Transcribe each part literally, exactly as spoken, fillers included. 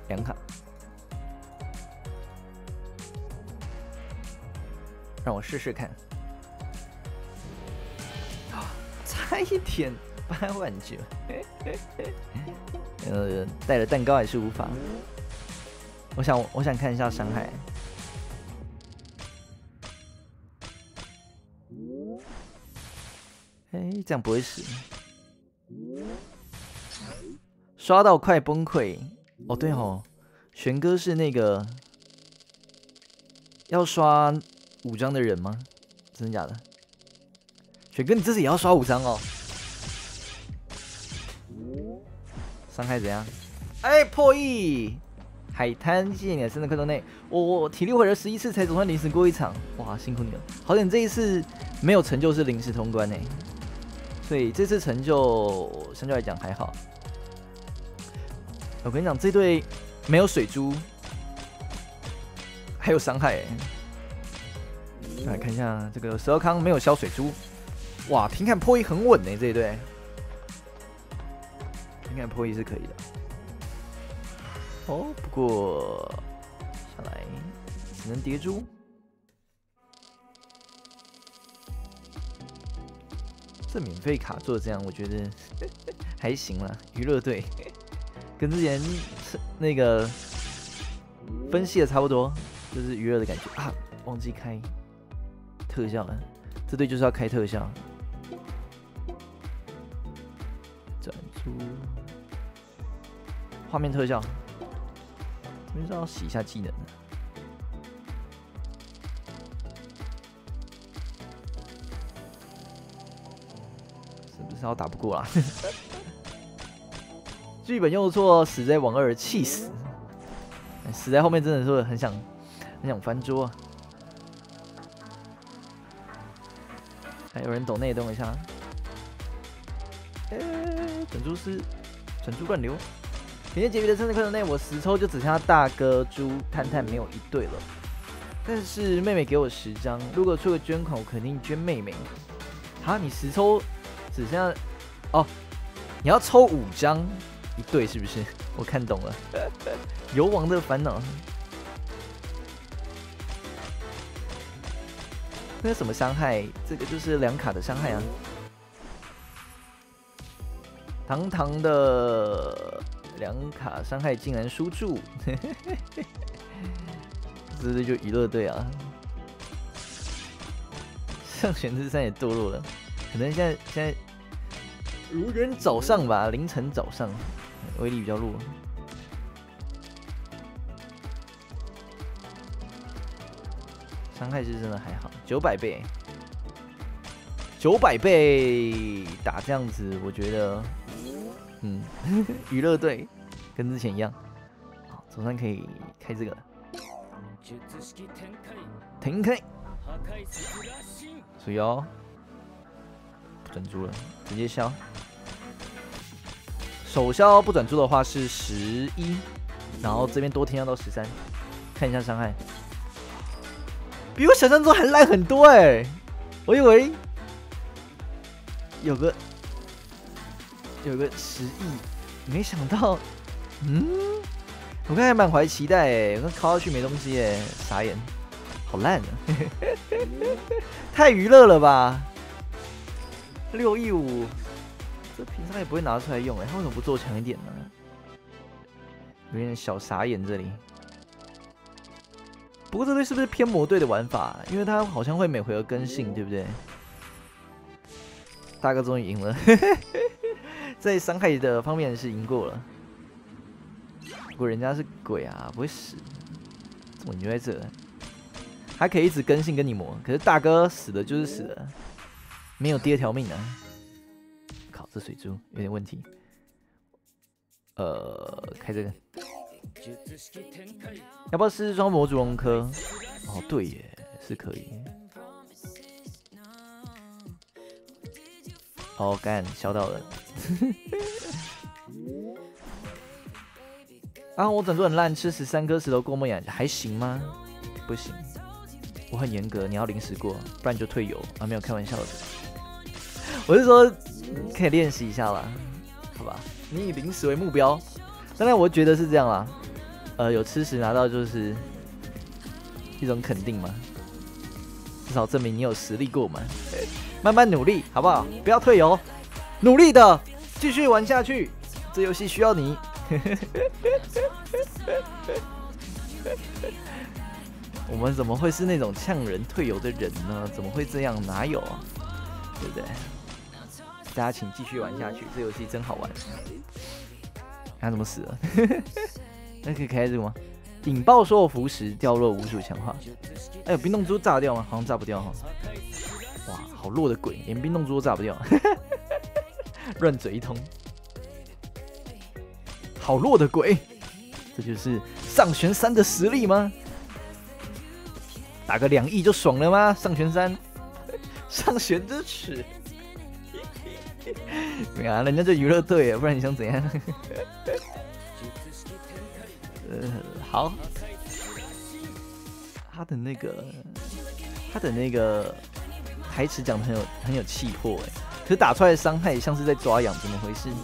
两卡，让我试试看。啊，差一点八万九。呃，带了蛋糕还是无法。我想，我想看一下伤害。哎、欸，这样不会死。刷到快崩溃。哦，对哦，玄哥是那个要刷五张的人吗？真的假的？玄哥，你这次也要刷五张哦？伤害怎样？哎、欸，破亿！海滩，谢谢你的生日快乐内。我我体力回了十一次才总算临时过一场，哇，辛苦你了。好点这一次没有成就是临时通关呢，所以这次成就相对来讲还好。我跟你讲，这队没有水珠，还有伤害。来看一下这个十二康没有消水珠，哇，平砍破亿很稳呢，这一队。平砍破亿是可以的。哦，不过下来只能叠珠。这免费卡做这样，我觉得还行啦。娱乐队跟之前那个分析的差不多，就是娱乐的感觉啊。忘记开特效了，这队就是要开特效。转出画面特效。这边是要洗一下技能的，是不是要打不过啦？剧本用错，死在网二，气死！死在后面真的是很想很想翻桌啊！还有人抖内动一下，哎、欸，转珠师，转珠灌流。今天结余的生日快乐内，我十抽就只剩下大哥、猪、探探没有一对了。但是妹妹给我十张，如果出个捐款，我肯定捐妹妹。哈，你十抽只剩下哦，你要抽五张一对是不是？我看懂了，游王的烦恼。那什么伤害？这个就是两卡的伤害啊。堂堂的。两卡伤害竟然输注，这队就娱乐队啊！上玄之三也堕落了，可能现在现在如人早上吧，凌晨早上，威力比较弱。伤害是真的还好，九百倍，九百倍打这样子，我觉得。嗯，娱乐队跟之前一样，好，总算可以开这个了。停开，注意哦，不转珠了，直接消。手消不转珠的话是十一，然后这边多添加到十三，看一下伤害，比我想象中还烂很多哎、欸，我以为有个。有个十亿，没想到，嗯，我刚才满怀期待哎，我刚敲下去没东西哎，傻眼，好烂啊，太娱乐了吧，六亿五，这平常也不会拿出来用哎，他为什么不做强一点呢？有点小傻眼这里。不过这队是不是偏魔队的玩法？因为他好像会每回合更新，对不对？大哥终于赢了。在伤害的方面是赢过了，不过人家是鬼啊，不会死，怎么你就在这？还可以一直更新跟你磨，可是大哥死了就是死了，没有第二条命啊！靠，这水珠有点问题。呃，开这个，要不要试试装模组龙科？哦，对耶，是可以。哦，干，笑到了。啊，我整座很烂，吃十三颗石头过梦魇还行吗？不行，我很严格，你要临时过，不然就退游啊！没有开玩笑的，我是说可以练习一下啦，好吧？你以临时为目标，当然我觉得是这样啦。 呃有吃食拿到就是一种肯定嘛，至少证明你有实力过嘛。慢慢努力，好不好？不要退游，努力的继续玩下去。这游戏需要你。我们怎么会是那种呛人退游的人呢？怎么会这样？哪有啊？对不对？大家请继续玩下去，这游戏真好玩。他怎么死了？那可以开这个吗？引爆所有符石，掉落无数强化。哎呦，冰冻珠炸掉吗？好像炸不掉哈。哇，好弱的鬼，连冰冻珠都炸不掉。乱嘴一通。好弱的鬼，这就是上弦三的实力吗？打个两亿就爽了吗？上弦三，上弦之耻。没啊，人家就娱乐队耶，不然你想怎样？呃，好，他的那个，他的那个台词讲的很有很有气魄哎，可是打出来的伤害像是在抓痒，怎么回事？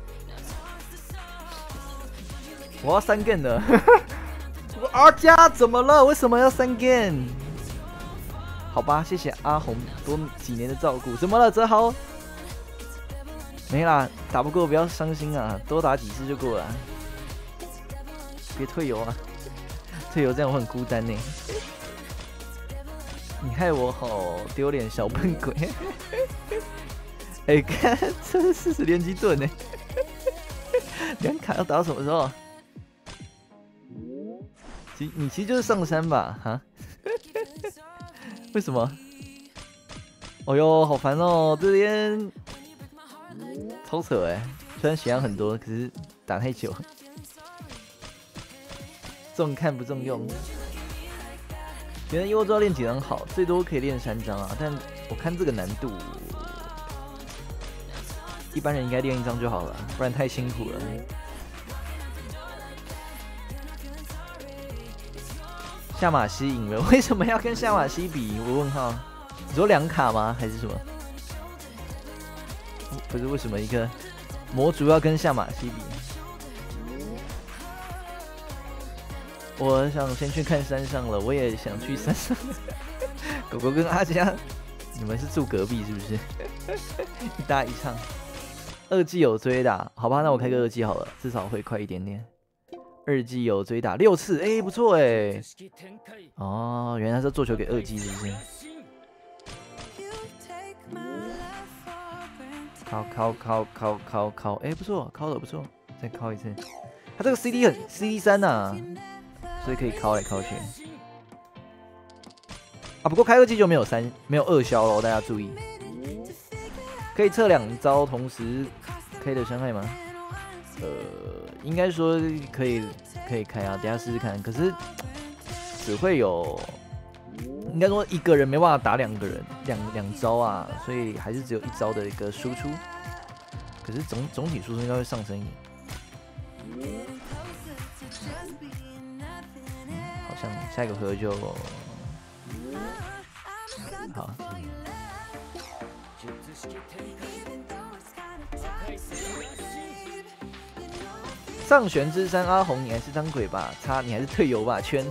我要三 game 了，我 R 加怎么了？为什么要三 game？ 好吧，谢谢阿红多几年的照顾。怎么了，泽豪？没啦，打不过不要伤心啊，多打几次就过了。别退游啊，退游这样我很孤单呢。你害我好丢脸，小笨鬼。哎、欸，看这是四十连击盾呢，两卡要打到什么时候？其你其实就是上山吧，哈？为什么？哦哟，好烦哦，这边超扯哎！虽然血量很多，可是打太久，重看不重用。觉得优招练几张好，最多可以练三张啊，但我看这个难度，一般人应该练一张就好了，不然太辛苦了。夏马西赢了，为什么要跟夏马西比？我问号，你说两卡吗？还是什么？不是，为什么一个魔族要跟夏马西比？我想先去看山上了，我也想去山上。狗狗跟阿佳，你们是住隔壁是不是？一搭一唱。二季有追打，好吧，那我开个二季好了，至少会快一点点。二季有追打六次，哎、欸，不错哎、欸。哦，原来是做球给二季是不是？敲敲敲敲敲敲，哎，不错，敲的不错，再敲一次。他这个 C D 很 C D 三呐，所以可以敲来敲去。啊，不过开二季就没有三没有二消了，大家注意。可以测两招同时 K 的伤害吗？呃，应该说可以可以开啊，等一下试试看。可是只会有，应该说一个人没办法打两个人，两两招啊，所以还是只有一招的一个输出。可是总总体输出应该会上升一点。嗯，好像下一个回合就好。上旋之山阿红，你还是当鬼吧？叉，你还是退游吧？圈。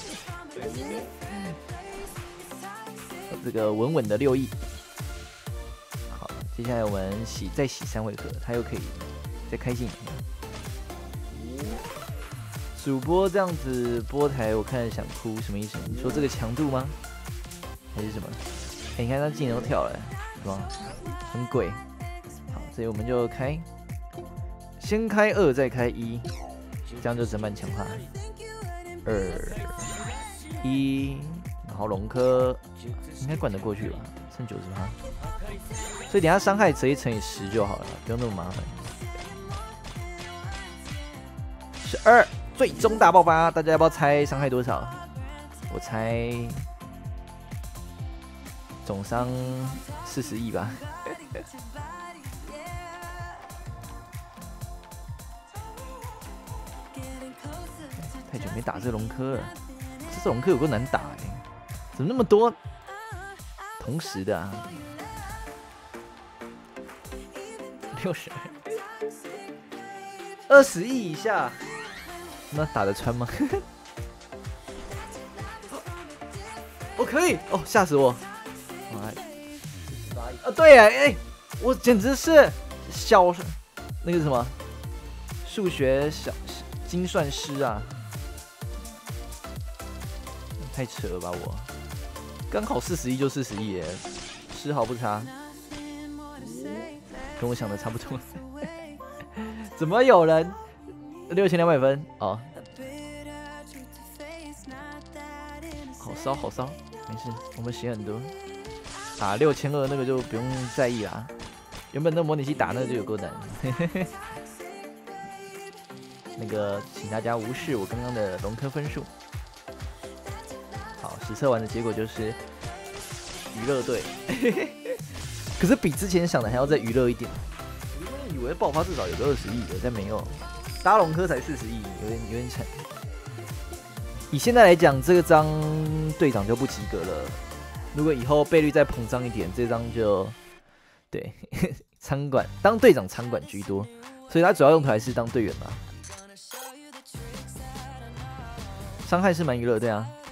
这个稳稳的六亿。好，接下来我们洗再洗三回合，他又可以再开进。主播这样子播台，我看着想哭，什么意思？你说这个强度吗？还是什么？哎、欸，你看他技能都跳了，是吧？很鬼。好，所以我们就开。先开二，再开一，这样就整满强化。二一，然后龙科应该灌得过去吧，剩九十趴，所以等一下伤害直接乘以十就好了，不用那么麻烦。十二，最终大爆发，大家要不要猜伤害多少？我猜总伤四十亿吧。太久没打这龙科了，这龙科有够难打哎、欸，怎么那么多同时的啊？六十二，二十亿以下， 那打得穿吗？我、哦、可以哦，吓死我！哎，啊，对呀，哎，我简直是小那个什么数学小精算师啊！太扯了吧我！刚好四十一就四十一耶，丝毫不差，跟我想的差不多。怎么有人六千两百分哦？好烧好烧，没事，我们血很多。打六千二那个就不用在意啦，原本那模拟器打那个就有够难。那个，请大家无视我刚刚的龙科分数。好，实测完的结果就是娱乐队，可是比之前想的还要再娱乐一点。我以为爆发至少有个二十亿的，但没有，搭龙科才四十亿，有点有点惨。以现在来讲，这个张队长就不及格了。如果以后倍率再膨胀一点，这张就对仓管当队长仓管居多，所以他主要用途还是当队员嘛。伤害是蛮娱乐，对啊。